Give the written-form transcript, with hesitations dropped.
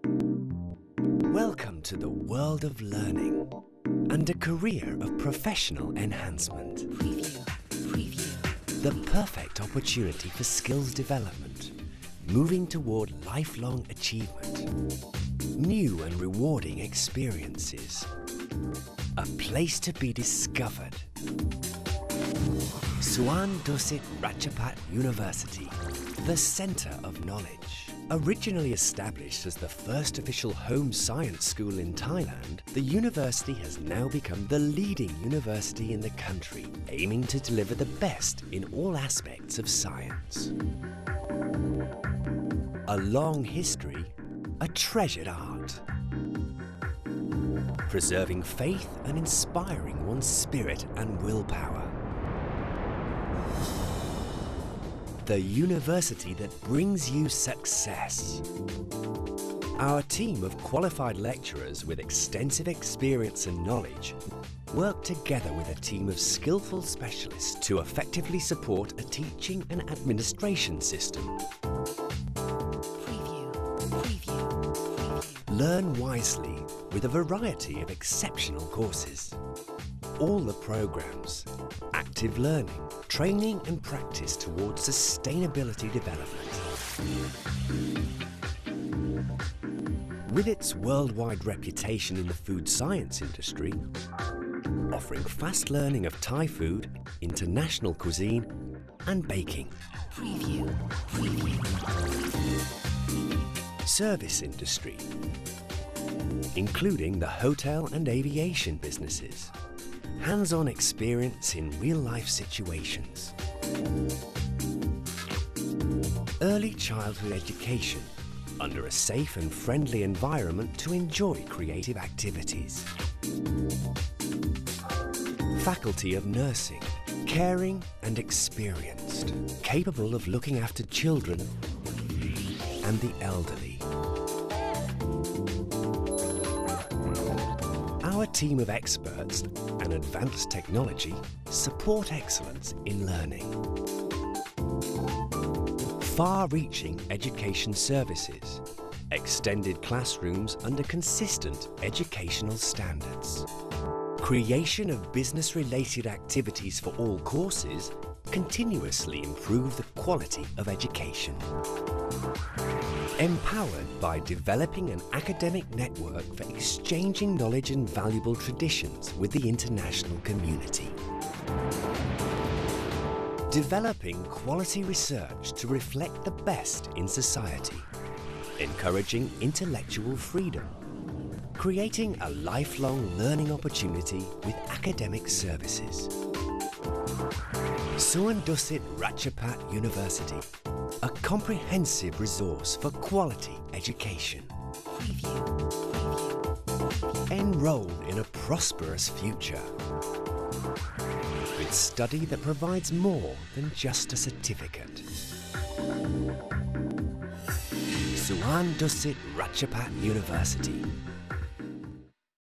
Welcome to the world of learning and a career of professional enhancement. The perfect opportunity for skills development, moving toward lifelong achievement. New and rewarding experiences. A place to be discovered. Suan Dusit Ratchapat University, the Centre of Knowledge. Originally established as the first official home science school in Thailand, the university has now become the leading university in the country, aiming to deliver the best in all aspects of science. A long history, a treasured art. Preserving faith and inspiring one's spirit and willpower. The university that brings you success. Our team of qualified lecturers with extensive experience and knowledge work together with a team of skillful specialists to effectively support a teaching and administration system. Learn wisely with a variety of exceptional courses. All the programs, active learning, training and practice towards sustainability development. With its worldwide reputation in the food science industry, offering fast learning of Thai food, international cuisine and baking. Service industry, including the hotel and aviation businesses. Hands-on experience in real-life situations. Early childhood education under a safe and friendly environment to enjoy creative activities. Faculty of nursing, caring and experienced, capable of looking after children and the elderly. Our team of experts and advanced technology support excellence in learning. Far-reaching education services, extended classrooms under consistent educational standards. Creation of business-related activities for all courses continuously improve the quality of education. Empowered by developing an academic network for exchanging knowledge and valuable traditions with the international community. Developing quality research to reflect the best in society. Encouraging intellectual freedom. Creating a lifelong learning opportunity with academic services. Suan Dusit Ratchapat University. A comprehensive resource for quality education. Enrolled in a prosperous future. With study that provides more than just a certificate. Suan Dusit Ratchapat University.